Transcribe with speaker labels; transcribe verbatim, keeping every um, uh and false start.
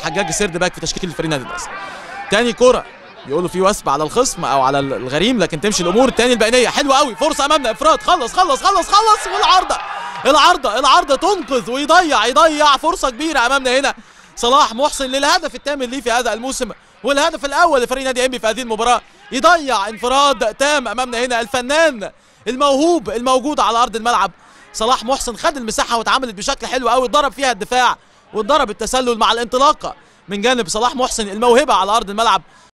Speaker 1: حجاج سيرد باك في تشكيل الفريق النادي الازرق. تاني كوره يقولوا في وثب على الخصم او على الغريم، لكن تمشي الامور. تاني البينيه حلوه قوي، فرصه امامنا افراد، خلص خلص خلص خلص، والعارضه العارضه العارضه تنقذ ويضيع يضيع فرصه كبيره امامنا هنا صلاح محسن للهدف الثامن ليه في هذا الموسم والهدف الاول لفريق نادي انبي في هذه المباراه. يضيع انفراد تام امامنا هنا الفنان الموهوب الموجود على ارض الملعب صلاح محسن، خد المساحه واتعاملت بشكل حلو قوي، اتضرب فيها الدفاع واتضرب التسلل مع الانطلاقه من جانب صلاح محسن الموهبه على ارض الملعب.